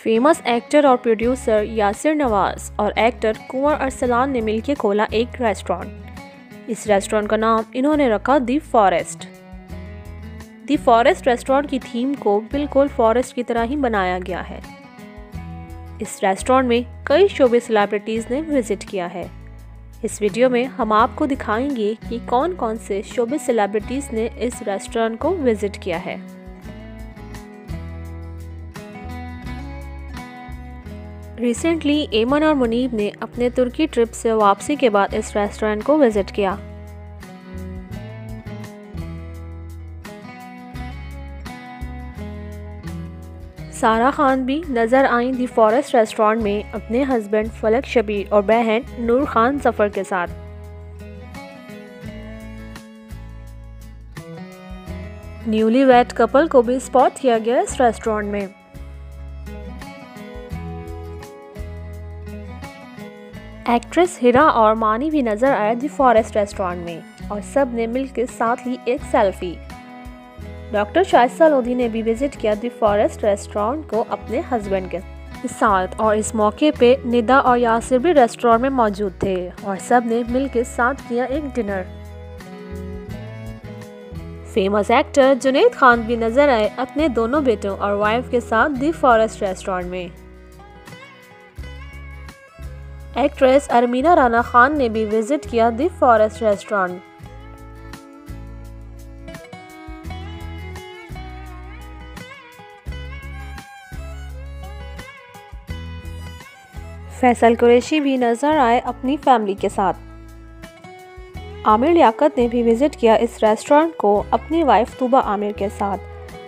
Famous actor और producer Yasir Nawaz और actor कुंवर अरसलान ने मिलकर खोला एक रेस्टोरेंट। इस रेस्टोरेंट का नाम इन्होंने रखा the forest. The forest restaurant की थीम को बिल्कुल फॉरेस्ट की तरह ही बनाया गया है। इस रेस्टोरेंट में कई शोबे सेलिब्रिटीज़ ने विजिट किया है। इस वीडियो में हम आपको दिखाएंगे कि कौन कौन से शोबे सेलिब्रिटीज़ ने इस रेस्टोरेंट को विजिट किया है। रिसेंटली एमन और मुनीब ने अपने तुर्की ट्रिप से वापसी के बाद इस रेस्टोरेंट को विजिट किया। सारा खान भी नज़र आईं दी फॉरेस्ट रेस्टोरेंट में अपने हस्बैंड फलक शबीर और बहन नूर खान जफर के साथ। न्यूली वेड कपल को भी स्पॉट किया गया इस रेस्टोरेंट में। एक्ट्रेस हिरा और मानी भी नजर आए दी फॉरेस्ट रेस्टोरेंट में और सब ने मिलकर साथ ली एक सेल्फी। डॉक्टर शाइस्ता लोधी ने भी विजिट किया दी फॉरेस्ट रेस्टोरेंट को अपने हस्बैंड के साथ और इस मौके पे निदा और यासिर भी रेस्टोरेंट में मौजूद थे और सब ने मिलकर साथ किया एक dinner. Famous actor Junaid Khan भी नजर आए अपने दोनों बेटों और वाइफ के साथ दी फॉरेस्ट रेस्टोरेंट में। एक्ट्रेस अरमीना राना खान ने भी विजिट किया the forest restaurant. Faisal Qureshi भी नजर आए अपनी फैमिली के साथ। आमिर लियाकत ने भी विजिट किया इस रेस्टोरेंट को अपनी वाइफ तूबा आमिर के साथ।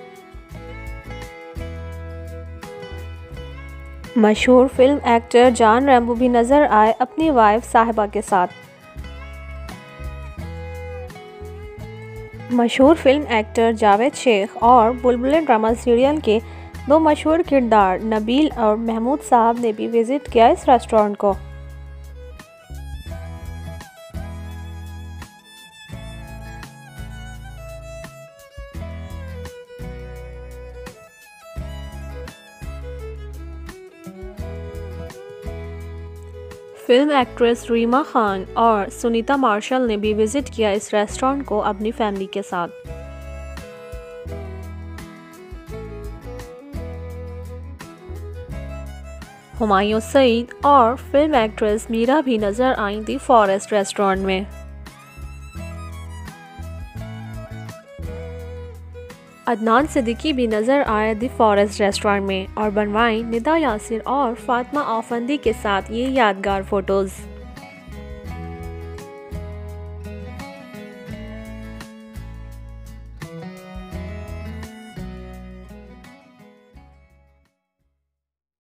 मशहूर फिल्म एक्टर जान रैम्बो भी नजर आए अपनी वाइफ साहिबा के साथ। मशहूर फिल्म एक्टर जावेद शेख और बुलबुल ड्रामा सीरियल के दो मशहूर किरदार नबील और महमूद साहब ने भी विजिट किया इस रेस्टोरेंट को। फिल्म एक्ट्रेस रीमा खान और सुनीता मार्शल ने भी विजिट किया इस रेस्टोरेंट को अपनी फैमिली के साथ। हुमायूं सईद और फिल्म एक्ट्रेस मीरा भी नजर आई दी फॉरेस्ट रेस्टोरेंट में। अदनान सिद्दीकी भी नजर आए दी फॉरेस्ट रेस्टोरेंट में और बनवाई निदा यासिर और फातिमा आफंदी के साथ ये यादगार फोटोज़।